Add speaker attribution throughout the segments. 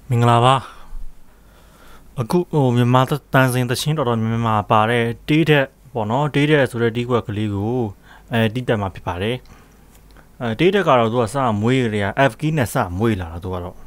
Speaker 1: မင်္ဂလာပါအခုမြန်မာတန်စင်တချင်းတော်တော်များများပါတဲ့တေးတဲ့ပေါ့နော်တေးတဲ့ဆိုတဲ့ဒီကွက်ကလေးကိုတိတက်မှာဖြစ်ပါတယ်တေးတဲ့ကတော့သူကစမွေးရ F key နဲ့စမွေးလာတာသူကတော့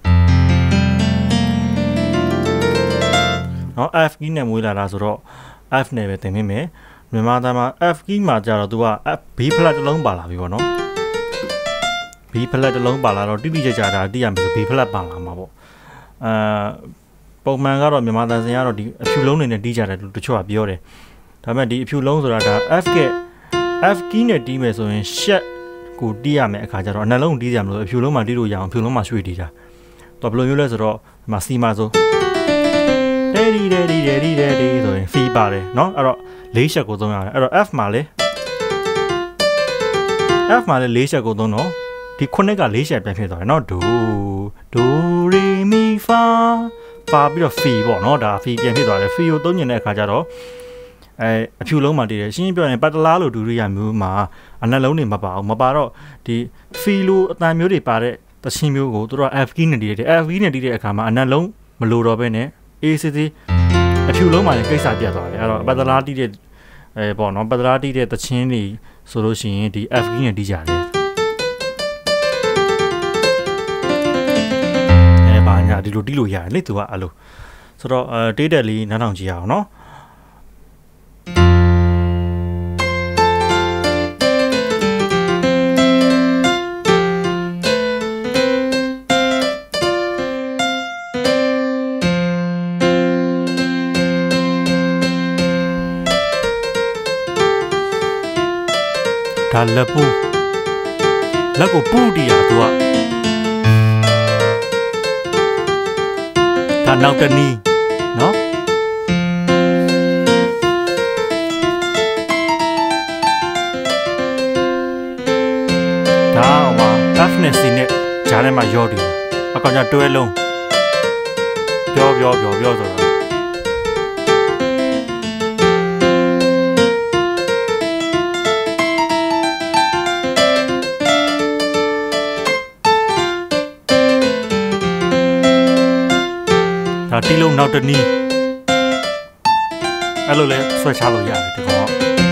Speaker 1: နော် F key နဲ့မွေးလာတာဆိုတော့ F နဲ့ပဲသင်မိမယ်မြန်မာသားမှာ F key မှာကျတော့သူက B flat တစ်လုံးပါလာပြီပေါ့နော် B flat တစ်လုံးပါလာတော့တိတိကျကျဒါသိရမယ်ဆို B flat ပါလာမှာပေါ့ပုံမှန်ကတော့မြန်မာတန်စင်ကတော့ဒီအဖြူလုံးနေနဲ့တီးကြတယ်တချို့ကပြောတယ်ဒါပေမဲ့ဒီအဖြူလုံးဆိုတာဒါ F key နဲ့တီးမယ်ဆိုရင် shat ကိုတီးရမယ်အခါကျတော့အနှလုံးတီးကြမလို့အဖြူလုံးမှာတီးလို့ရအောင်အဖြူလုံးမှာရွှေ့တီးတာတော့ဘယ်လိုမျိုးလဲဆိုတော့ဒီမှာ C မှာဆိုဒေဒီဆိုရင် C ပါတယ်เนาะအဲ့တော့၄ shat ကိုသုံးရတယ်အဲ့တော့ F မှာလေ၄ shat ကိုသုံးတော့ဒီခုနှစ်က၄ shat ပြန်ဖြစ်သွားတယ်เนาะဒိုရီမီဖာပြီးတော့ fee ပေါ့နော်ဒါ fee ပြန်ဖြစ်သွားတယ် fee ကိုသုံးညင်တဲ့အခါကျတော့အဖြူလုံးမှာတည်တယ်ရှင်းပြောရင်ပတ်တလားလို့ဒူရိယာမျိုးမှာအနှလုံးတွေမပါဘူးမပါတော့ဒီ fee လို့အတန်မျိုးတွေပါတဲ့သချင်းမျိုးကိုသူတို့ F key နဲ့တည်တယ် F key နဲ့တည်တဲ့အခါမှာအနှလုံးမလိုတော့ဘဲနဲ့ ACC အဖြူလုံးမှာလည်းကိစ္စပြတ်သွားတယ်အဲ့တော့ပတ်တလားတည်တဲ့ပေါ့နော်ပတ်တလားတည်တဲ့သချင်းတွေဆိုလို့ရှိရင်ဒီ F key နဲ့တည်ကြတယ်ဒီလိုတီးလို့ရတယ်လေသူကအဲ့လိုဆိုတော့တေးတက်လေးနားထောင်ကြည့်ရအောင်နော်ဒါလက်ကိုပူတီးရသူကဒါနောက်တနည်းနော်ဒါဟိုမှာ F နဲ့ C နဲ့ဂျားထဲမှာရောတယ်အကောင်ကျတွဲလုံးပြောဆိုတာတီလုံးနောက်တနည်းအဲ့လိုလဲဆွဲချလို့ရတယ်ဒီကောင်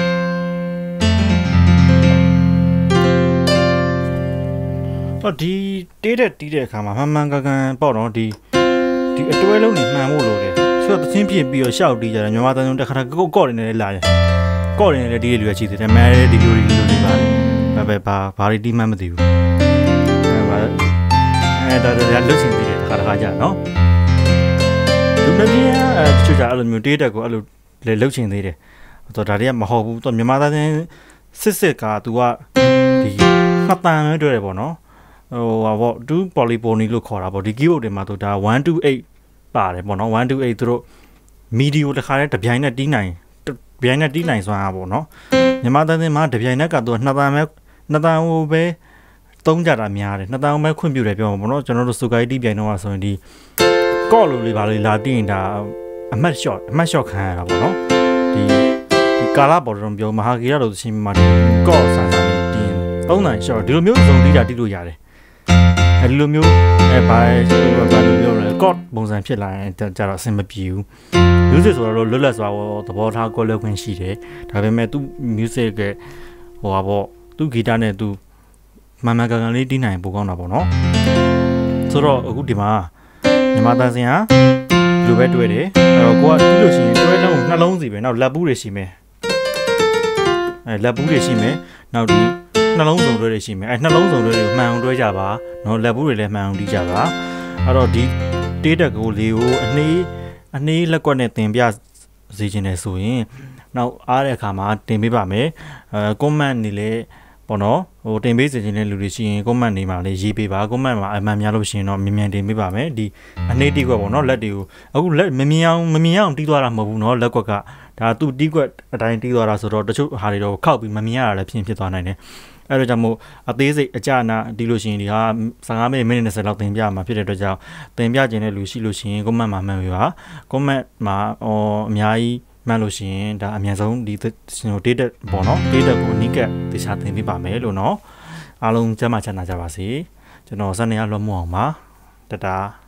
Speaker 1: တော့ဒီတေးတဲ့အခါမှာမှန်ကန်ပေါ့နော်ဒီအတွဲလုံးနေမှန်ဖို့လိုတယ်ဆိုတော့သချင်းဖြစ်ပြီးတော့ရှောက်တီးကြတယ်မြန်မာတန်စုံတစ်ခါကော့နေတယ်လာတယ်ကော့နေတယ်ဒီလူရရှိသေးတယ်မဲဒီလိုတွေပါတယ်ဘာတွေတီးမှမသိဘူးဒါလွတ်ချင်သေးတယ်တစ်ခါကြာနော်လူမင်းတချို့ကြအဲ့လိုမျိုးတေးတက်ကိုအဲ့လိုလေလှုပ်ချင်သေးတယ်ဆိုတော့ဒါတွေကမဟုတ်ဘူးသူမြန်မာသားချင်းစစ်ကသူကဒီနှစ်တန်ပဲတွေ့တယ်ပေါ့နော်ဟိုပေါ့2 polyphony လို့ခေါ်တာပေါ့ဒီ keyboard တွေမှာသူဒါ128ပါတယ်ပေါ့နော်128သူတို့ MIDI ကိုတစ်ခါတည်းတပြိုင်နက်တီးနိုင်စွမ်းအားပေါ့နော်မြန်မာသားချင်းမှာတပြိုင်နက်ကသူကနှစ်တန်ဟိုပဲသုံးကြတာများတယ်နှစ်တန်ပဲခွင့်ပြုတယ်ပြောမှာပေါ့နော်ကျွန်တော်တို့စုကိုင်းတီးပြိုင်တော့ဆိုရင်ဒီကော့လို့လေးပါလေလာတင်းတာအမှတ် shot ခံရတာပေါ့နော်ဒီကာလာပေါ်တော့ပြောမဟာဂီရလို့ချင်းမှာကော့ဆန်တင်းသုံးနိုင် shot ဒီလိုမျိုးစုံတီးတာတီးလို့ရတယ်အဲဒီလိုမျိုးဘာလို့ပြောလဲကော့ပုံစံဖြစ်လာရင်ကြတော့အဆင်မပြေဘူး music ဆိုတော့လွတ်လပ်စွာသဘောထားကိုလည်းခွင့်ရှိတယ်ဒါပေမဲ့သူ music ကဟိုပါပေါ့သူဂီတနဲ့သူမှန်ကန်လေးတီးနိုင်ပိုကောင်းတာပေါ့နော်ဆိုတော့အခုဒီမှာမြန်မာတန်စင်ဟာဒီလိုပဲတွဲတယ်အဲ့တော့ကိုကပြီးလို့ရှိရင်တွဲလုံးနှလုံးစီပဲနောက်လက်ဘူးတွေရှိမယ်လက်ဘူးတွေရှိမယ်နောက်ဒီနှလုံးစုံတွဲတွေရှိမယ်နှလုံးစုံတွဲတွေကိုမှန်အောင်တွဲကြပါနော်လက်ဘူးတွေလည်းမှန်အောင်တီးကြပါအဲ့တော့ဒီတေးတက်ကိုလေးကိုအနှေးလက်ကွက်နဲ့တင်ပြစေချင်တယ်ဆိုရင်နောက်အားတဲ့အခါမှာတင်ပေးပါမယ်comment နေလဲပေါ့နော်ဟိုတင်ပေးစေချင်တဲ့လူတွေရှိရင် comment နေမှာလေးရေးပေးပါ comment မှာအမှန်များလို့ရှိရင်တော့မြန်တင်ပေးပါမယ်ဒီအနှေးတီးကွက်ပေါ့နော်လက်တွေကိုအခုလက်မမြင်အောင်တီးသွားတာမဟုတ်ဘူးနော်လက်ကွက်ကဒါသူ့တီးကွက်အတိုင်းတီးသွားတာဆိုတော့တချို့ဟာတွေတော့ခောက်ပြီးမမြင်ရတာလည်းဖြစ်သွားနိုင်တယ်အဲ့တော့ကြောင့်မို့အသေးစိတ်အကြနာတီးလို့ရှိရင်ဒီဟာ15မိနစ်20လောက်တင်ပြမှာဖြစ်တဲ့အတွက်ကြောင့်တင်ပြခြင်းတဲ့လူရှိလို့ရှိရင် comment မှာမှန်ပြီပါ comment မှာအများကြီးမှန်လို့ရှိရင်ဒါအများဆုံးဒီ data ပေါ့နော် data ကိုအနိကသေချာသင်ပေးပါမယ်လို့နော်အားလုံးကျမ်းမာချမ်းသာကြပါစေကျွန်တော်စနေရလွတ်မှုအောင်ပါတတာ